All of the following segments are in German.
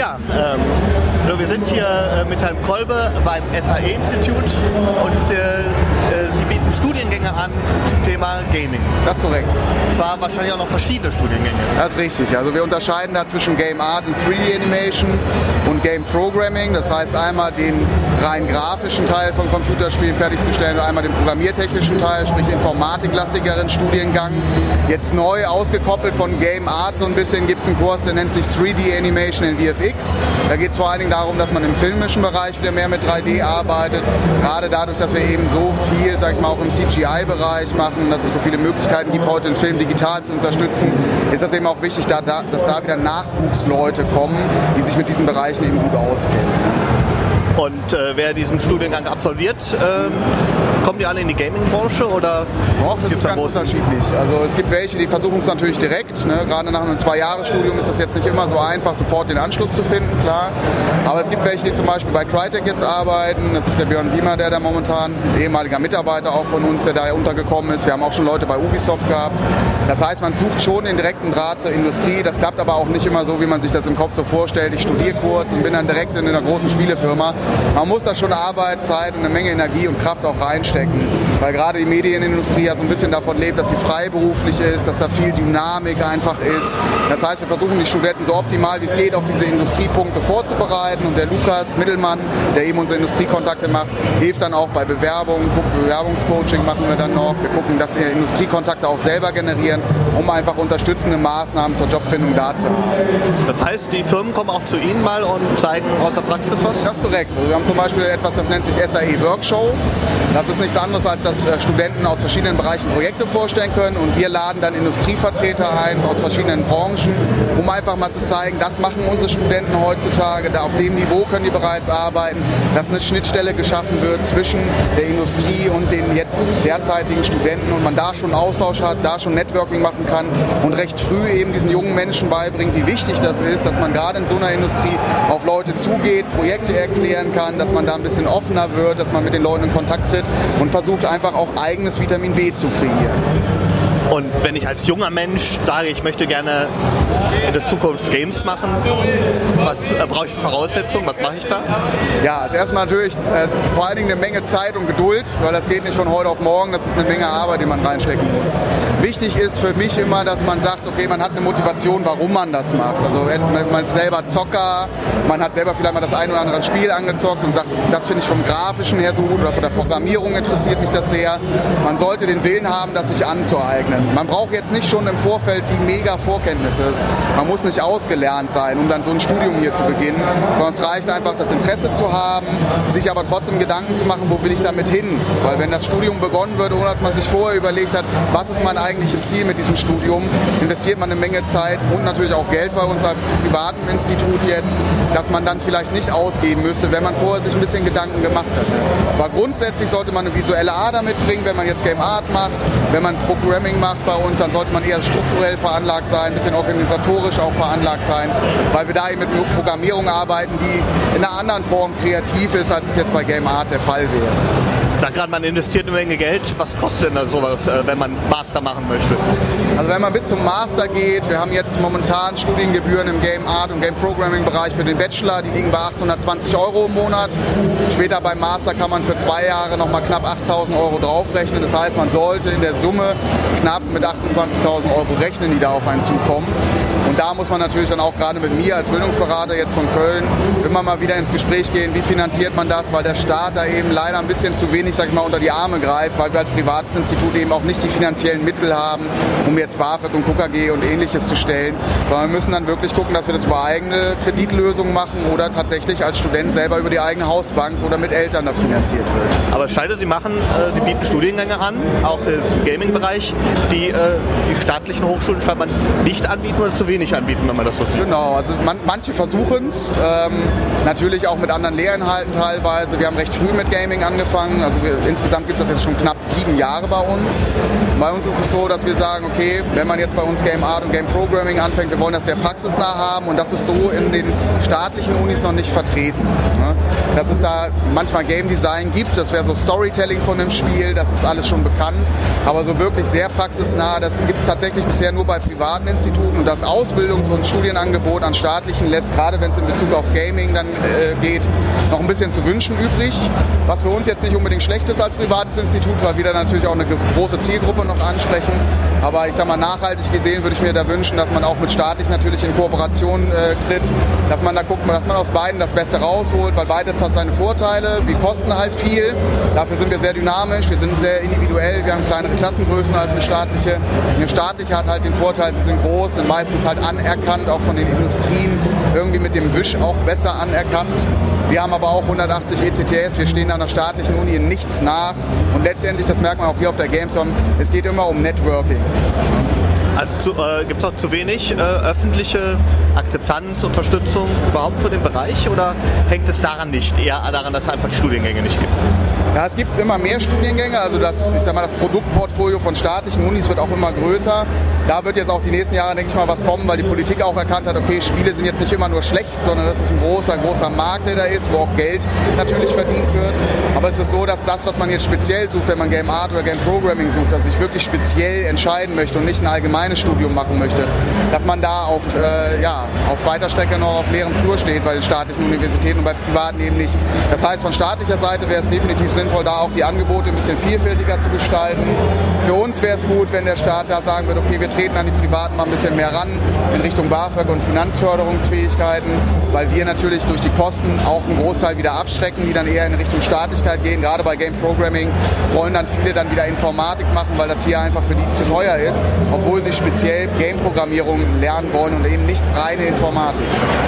Ja, wir sind hier mit Herrn Kolbe beim SAE-Institut und Sie bieten Studiengänge an zum Thema Gaming. Das ist korrekt. Zwar wahrscheinlich auch noch verschiedene Studiengänge. Das ist richtig. Also wir unterscheiden da zwischen Game Art und 3D Animation und Game Programming. Das heißt einmal den rein grafischen Teil von Computerspielen fertigzustellen und einmal den programmiertechnischen Teil, sprich informatiklastigeren Studiengang. Jetzt neu ausgekoppelt von Game Art so ein bisschen gibt es einen Kurs, der nennt sich 3D Animation in VFX. Da geht es vor allen Dingen darum, dass man im filmischen Bereich wieder mehr mit 3D arbeitet. Gerade dadurch, dass wir eben so viel, sag ich mal, auch im CGI-Bereich machen, dass es so viele Möglichkeiten gibt, heute den Film digital zu unterstützen, ist das eben auch wichtig, dass da wieder Nachwuchsleute kommen, die sich mit diesen Bereichen eben gut auskennen. Und wer diesen Studiengang absolviert, kommen die alle in die Gaming-Branche oder? Doch, das ist ganz unterschiedlich. Also es gibt welche, die versuchen es natürlich direkt. Ne? Gerade nach einem 2-Jahres-Studium ist das jetzt nicht immer so einfach, sofort den Anschluss zu finden, klar. Aber es gibt welche, die zum Beispiel bei Crytek jetzt arbeiten. Das ist der Björn Wiemer, der da momentan, ehemaliger Mitarbeiter auch von uns, der da untergekommen ist. Wir haben auch schon Leute bei Ubisoft gehabt. Das heißt, man sucht schon den direkten Draht zur Industrie. Das klappt aber auch nicht immer so, wie man sich das im Kopf so vorstellt. Ich studiere kurz und bin dann direkt in einer großen Spielefirma. Man muss da schon Arbeit, Zeit und eine Menge Energie und Kraft auch reinstecken, weil gerade die Medienindustrie ja so ein bisschen davon lebt, dass sie freiberuflich ist, dass da viel Dynamik einfach ist. Das heißt, wir versuchen die Studenten so optimal wie es geht auf diese Industriepunkte vorzubereiten und der Lukas Mittelmann, der eben unsere Industriekontakte macht, hilft dann auch bei Bewerbungen, Bewerbungscoaching machen wir dann noch. Wir gucken, dass wir Industriekontakte auch selber generieren, um einfach unterstützende Maßnahmen zur Jobfindung da zu haben. Das heißt, die Firmen kommen auch zu Ihnen mal und zeigen aus der Praxis was? Das ist korrekt. Also wir haben zum Beispiel etwas, das nennt sich SAE Workshow. Das ist nichts anderes, als dass Studenten aus verschiedenen Bereichen Projekte vorstellen können und wir laden dann Industrievertreter ein aus verschiedenen Branchen, um einfach mal zu zeigen, das machen unsere Studenten heutzutage, auf dem Niveau können die bereits arbeiten, dass eine Schnittstelle geschaffen wird zwischen der Industrie und den jetzt derzeitigen Studenten und man da schon Austausch hat, da schon Networking machen kann und recht früh eben diesen jungen Menschen beibringt, wie wichtig das ist, dass man gerade in so einer Industrie auf Leute zugeht, Projekte erklären kann, dass man da ein bisschen offener wird, dass man mit den Leuten in Kontakt tritt und versucht einfach auch eigenes Vitamin B zu kreieren. Und wenn ich als junger Mensch sage, ich möchte gerne in der Zukunft Games machen, was brauche ich für Voraussetzungen, was mache ich da? Ja, als erstes mal natürlich vor allen Dingen eine Menge Zeit und Geduld, weil das geht nicht von heute auf morgen, das ist eine Menge Arbeit, die man reinstecken muss. Wichtig ist für mich immer, dass man sagt, okay, man hat eine Motivation, warum man das macht. Also man ist selber Zocker, man hat selber vielleicht mal das ein oder andere Spiel angezockt und sagt, das finde ich vom Grafischen her so gut oder von der Programmierung interessiert mich das sehr. Man sollte den Willen haben, das sich anzueignen. Man braucht jetzt nicht schon im Vorfeld die mega Vorkenntnisse. Man muss nicht ausgelernt sein, um dann so ein Studium hier zu beginnen, sondern es reicht einfach, das Interesse zu haben, sich aber trotzdem Gedanken zu machen, wo will ich damit hin? Weil wenn das Studium begonnen wird, ohne dass man sich vorher überlegt hat, was ist mein eigentliches Ziel mit diesem Studium, investiert man eine Menge Zeit und natürlich auch Geld bei uns als privaten Institut jetzt, dass man dann vielleicht nicht ausgeben müsste, wenn man vorher sich ein bisschen Gedanken gemacht hätte. Aber grundsätzlich sollte man eine visuelle Ader mitbringen, wenn man jetzt Game Art macht, wenn man Programming macht bei uns, dann sollte man eher strukturell veranlagt sein, ein bisschen organisatorisch auch veranlagt sein, weil wir da eben mit Programmierung arbeiten, die in einer anderen Form kreativ ist, als es jetzt bei Game Art der Fall wäre. Da gerade man investiert eine Menge Geld. Was kostet denn da sowas, wenn man Master machen möchte? Also wenn man bis zum Master geht, wir haben jetzt momentan Studiengebühren im Game Art und Game Programming Bereich für den Bachelor, die liegen bei 820 € im Monat. Später beim Master kann man für 2 Jahre nochmal knapp 8.000 € draufrechnen. Das heißt, man sollte in der Summe knapp mit 28.000 € rechnen, die da auf einen zukommen. Und da muss man natürlich dann auch gerade mit mir als Bildungsberater jetzt von Köln immer mal wieder ins Gespräch gehen, wie finanziert man das, weil der Staat da eben leider ein bisschen zu wenig, sag ich mal, unter die Arme greift, weil wir als privates Institut eben auch nicht die finanziellen Mittel haben, um jetzt BAföG und KUKG und ähnliches zu stellen, sondern wir müssen dann wirklich gucken, dass wir das über eigene Kreditlösungen machen oder tatsächlich als Student selber über die eigene Hausbank oder mit Eltern das finanziert wird. Aber Scheide, Sie bieten Studiengänge an, auch im Gaming-Bereich, die staatlichen Hochschulen scheinbar nicht anbieten oder zu wenig anbieten, wenn man das so sieht. Genau, also manche versuchen es, natürlich auch mit anderen Lehrinhalten teilweise. Wir haben recht früh mit Gaming angefangen, also insgesamt gibt es jetzt schon knapp 7 Jahre bei uns. Bei uns ist es so, dass wir sagen, okay, wenn man jetzt bei uns Game Art und Game Programming anfängt, wir wollen das sehr praxisnah haben und das ist so in den staatlichen Unis noch nicht vertreten. Dass es da manchmal Game Design gibt, das wäre so Storytelling von dem Spiel, das ist alles schon bekannt, aber so wirklich sehr praxisnah praxisnah. Das gibt es tatsächlich bisher nur bei privaten Instituten. Und das Ausbildungs- und Studienangebot an staatlichen lässt, gerade wenn es in Bezug auf Gaming dann geht, noch ein bisschen zu wünschen übrig. Was für uns jetzt nicht unbedingt schlecht ist als privates Institut, weil wir da natürlich auch eine große Zielgruppe noch ansprechen. Aber ich sag mal, nachhaltig gesehen würde ich mir da wünschen, dass man auch mit staatlich natürlich in Kooperation tritt, dass man da guckt, dass man aus beiden das Beste rausholt, weil beides hat seine Vorteile. Wir kosten halt viel, dafür sind wir sehr dynamisch, wir sind sehr individuell, wir haben kleinere Klassengrößen als eine staatliche. Eine staatliche hat halt den Vorteil, sie sind groß, sind meistens halt anerkannt, auch von den Industrien, irgendwie mit dem Wisch auch besser anerkannt. Wir haben aber auch 180 ECTS, wir stehen an der staatlichen Uni in nichts nach und letztendlich, das merkt man auch hier auf der Gamescom, es geht immer um Networking. Also gibt es auch zu wenig öffentliche Akzeptanz, Unterstützung überhaupt für den Bereich oder hängt es daran nicht, eher daran, dass es einfach Studiengänge nicht gibt? Ja, es gibt immer mehr Studiengänge, also das Produktportfolio von staatlichen Unis wird auch immer größer. Da wird jetzt auch die nächsten Jahre, denke ich mal, was kommen, weil die Politik auch erkannt hat, okay, Spiele sind jetzt nicht immer nur schlecht, sondern das ist ein großer Markt, der da ist, wo auch Geld natürlich verdient wird. Aber es ist so, dass das, was man jetzt speziell sucht, wenn man Game Art oder Game Programming sucht, dass ich wirklich speziell entscheiden möchte und nicht ein allgemeines Studium machen möchte, dass man da auf Weiterstrecke noch auf leerem Flur steht bei den staatlichen Universitäten und bei privaten eben nicht. Das heißt, von staatlicher Seite wäre es definitiv sinnvoll, da auch die Angebote ein bisschen vielfältiger zu gestalten. Für uns wäre es gut, wenn der Staat da sagen würde, okay, wir treten an die Privaten mal ein bisschen mehr ran in Richtung BAföG und Finanzförderungsfähigkeiten, weil wir natürlich durch die Kosten auch einen Großteil wieder abschrecken, die dann eher in Richtung Staatlichkeit gehen. Gerade bei Game Programming wollen dann viele dann wieder Informatik machen, weil das hier einfach für die zu teuer ist, obwohl sie speziell Game-Programmierung lernen wollen und eben nicht reine Informatik.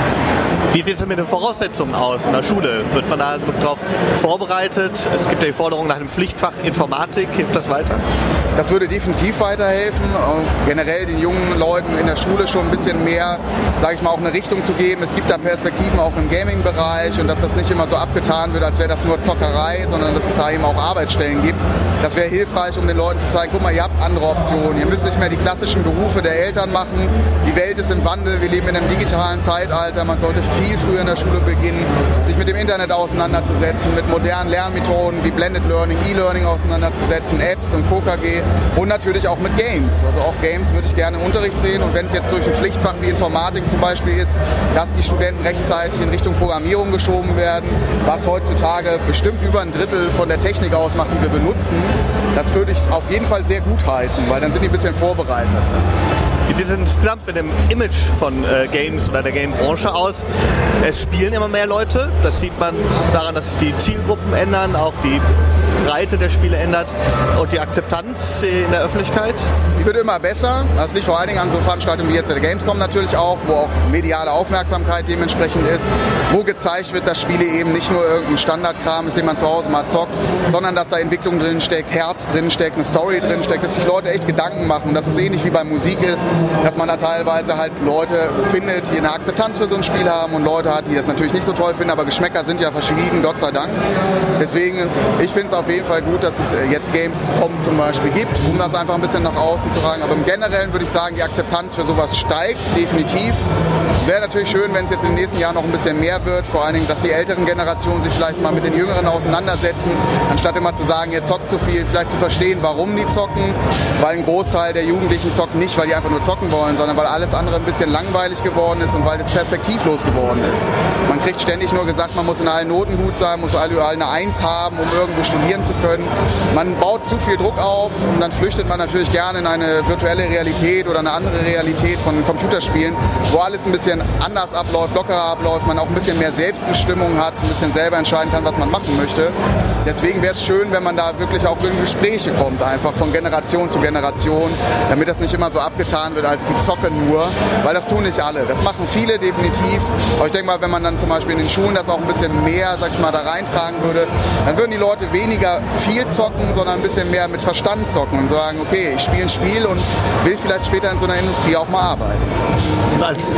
Wie sieht es mit den Voraussetzungen aus in der Schule? Wird man da darauf vorbereitet? Es gibt ja die Forderung nach einem Pflichtfach Informatik. Hilft das weiter? Das würde definitiv weiterhelfen, generell den jungen Leuten in der Schule schon ein bisschen mehr, sage ich mal, auch eine Richtung zu geben. Es gibt da Perspektiven auch im Gaming-Bereich und dass das nicht immer so abgetan wird, als wäre das nur Zockerei, sondern dass es da eben auch Arbeitsstellen gibt. Das wäre hilfreich, um den Leuten zu zeigen, guck mal, ihr habt andere Optionen. Ihr müsst nicht mehr die klassischen Berufe der Eltern machen. Die Welt ist im Wandel, wir leben in einem digitalen Zeitalter. Man sollte viel früher in der Schule beginnen, sich mit dem Internet auseinanderzusetzen, mit modernen Lernmethoden wie Blended Learning, E-Learning auseinanderzusetzen, Apps und KKG und natürlich auch mit Games. Also auch Games würde ich gerne im Unterricht sehen und wenn es jetzt durch ein Pflichtfach wie Informatik zum Beispiel ist, dass die Studenten rechtzeitig in Richtung Programmierung geschoben werden, was heutzutage bestimmt über ein Drittel von der Technik ausmacht, die wir benutzen, das würde ich auf jeden Fall sehr gut heißen, weil dann sind die ein bisschen vorbereitet. Wie sieht es insgesamt mit dem Image von Games oder der Game-Branche aus? Es spielen immer mehr Leute. Das sieht man daran, dass sich die Zielgruppen ändern, auch die Breite der Spiele ändert und die Akzeptanz in der Öffentlichkeit. Die wird immer besser. Das liegt vor allen Dingen an so Veranstaltungen wie jetzt der Gamescom natürlich auch, wo auch mediale Aufmerksamkeit dementsprechend ist, wo gezeigt wird, dass Spiele eben nicht nur irgendein Standardkram ist, den man zu Hause mal zockt, sondern dass da Entwicklung drin steckt, Herz drin steckt, eine Story drin steckt, dass sich Leute echt Gedanken machen, dass es ähnlich wie bei Musik ist, dass man da teilweise halt Leute findet, die eine Akzeptanz für so ein Spiel haben und Leute hat, die das natürlich nicht so toll finden, aber Geschmäcker sind ja verschieden, Gott sei Dank. Deswegen, ich finde es auf jeden Fall gut, dass es jetzt Gamescom zum Beispiel gibt, um das einfach ein bisschen nach außen zu tragen. Aber im Generellen würde ich sagen, die Akzeptanz für sowas steigt, definitiv. Wäre natürlich schön, wenn es jetzt in den nächsten Jahren noch ein bisschen mehr wird, vor allen Dingen, dass die älteren Generationen sich vielleicht mal mit den Jüngeren auseinandersetzen, anstatt immer zu sagen, ihr zockt zu viel, vielleicht zu verstehen, warum die zocken, weil ein Großteil der Jugendlichen zocken nicht, weil die einfach nur zocken wollen, sondern weil alles andere ein bisschen langweilig geworden ist und weil es perspektivlos geworden ist. Man kriegt ständig nur gesagt, man muss in allen Noten gut sein, muss überall eine 1 haben, um irgendwo studieren zu können. Man baut zu viel Druck auf und dann flüchtet man natürlich gerne in eine virtuelle Realität oder eine andere Realität von Computerspielen, wo alles ein bisschen anders abläuft, lockerer abläuft, man auch ein bisschen mehr Selbstbestimmung hat, ein bisschen selber entscheiden kann, was man machen möchte. Deswegen wäre es schön, wenn man da wirklich auch in Gespräche kommt, einfach von Generation zu Generation, damit das nicht immer so abgetan wird als die Zocke nur, weil das tun nicht alle. Das machen viele definitiv, aber ich denke mal, wenn man dann zum Beispiel in den Schulen das auch ein bisschen mehr, sag ich mal, da reintragen würde, dann würden die Leute weniger viel zocken, sondern ein bisschen mehr mit Verstand zocken und sagen, okay, ich spiele ein Spiel und will vielleicht später in so einer Industrie auch mal arbeiten. Und als letzte Frage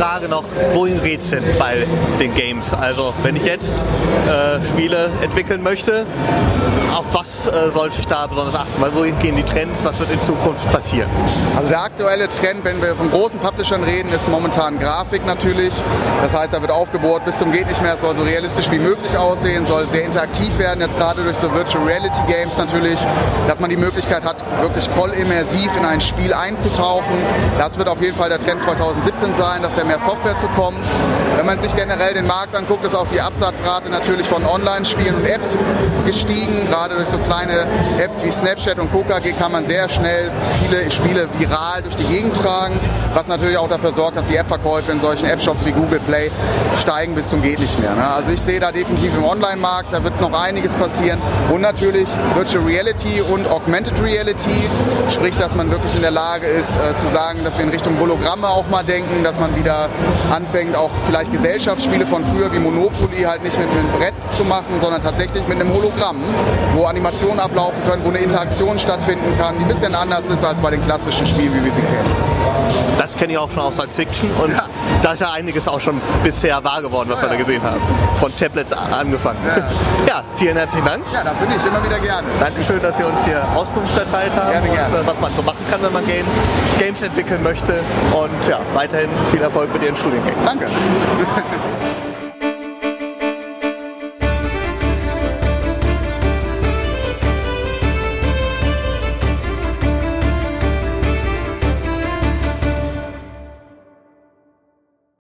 Frage noch, wohin geht's denn bei den Games? Also wenn ich jetzt Spiele entwickeln möchte, auf was sollte ich da besonders achten? Weil wohin gehen die Trends? Was wird in Zukunft passieren? Also der aktuelle Trend, wenn wir von großen Publishern reden, ist momentan Grafik natürlich. Das heißt, da wird aufgebohrt bis zum geht nicht mehr. Es soll so realistisch wie möglich aussehen, soll sehr interaktiv werden. Jetzt gerade durch so Virtual Reality Games natürlich, dass man die Möglichkeit hat, wirklich voll immersiv in ein Spiel einzutauchen. Das wird auf jeden Fall der Trend 2017 sein, dass da mehr Software zukommt. Wenn man sich generell den Markt anguckt, ist auch die Absatzrate natürlich von Online-Spielen und Apps gestiegen. Gerade durch so kleine Apps wie Snapchat und KoKG kann man sehr schnell viele Spiele viral durch die Gegend tragen, was natürlich auch dafür sorgt, dass die App-Verkäufe in solchen App-Shops wie Google Play steigen bis zum geht nicht mehr. Ne? Also ich sehe da definitiv im Online-Markt, da wird noch einiges passieren. Und natürlich Virtual Reality und Augmented Reality, sprich, dass man wirklich in der Lage ist, zu sagen, dass wir in Richtung Hologramme auch mal denken, dass man wieder anfängt, auch vielleicht Gesellschaftsspiele von früher wie Monopoly halt nicht mit einem Brett zu machen, sondern tatsächlich mit einem Hologramm, wo Animationen ablaufen können, wo eine Interaktion stattfinden kann, die ein bisschen anders ist als bei den klassischen Spielen, wie wir sie kennen. Das kenne ich auch schon aus Science Fiction und da ist ja einiges auch schon bisher wahr geworden, was wir da gesehen haben. Von Tablets angefangen. Ja, vielen herzlichen Dank. Ja, dafür nicht, immer wieder gerne. Dankeschön, dass Sie uns hier Auskunft erteilt haben Gerne. und was man so machen kann, wenn man Games entwickeln möchte. Und ja, weiterhin viel Erfolg mit Ihren Studiengängen. Danke.